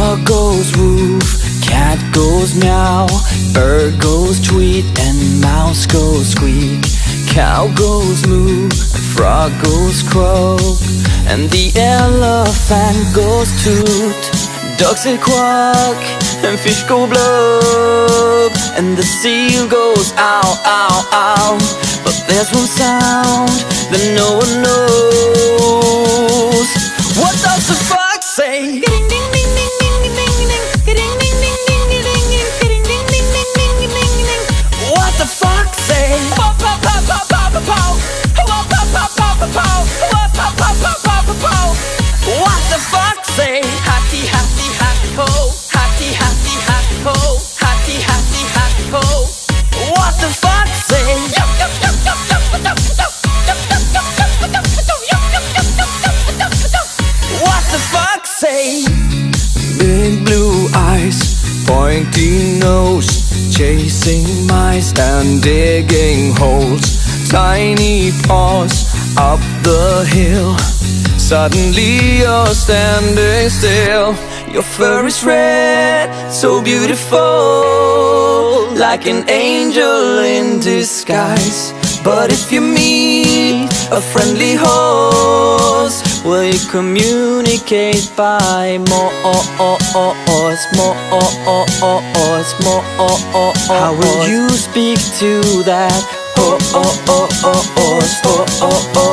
Dog goes woof, cat goes meow, bird goes tweet, and mouse goes squeak. Cow goes moo, frog goes croak, and the elephant goes toot. Ducks say quack, and fish go blub, and the seal goes ow, ow, ow. But there's one sound that no one knows. What does the fox say? What the fox say? What the fox say? Hatty, hatty, hatty ho, hatty, hatty, hatty ho, hatty, hatty, hatty ho. What the fox say? What the fox say? Big blue eyes, pointy nose, chasing mice and digging holes. Tiny paws up the hill. Suddenly you're standing still. Your fur is red, so beautiful, like an angel in disguise. But if you meet a friendly horse, will you communicate by more? How will you speak to that horse?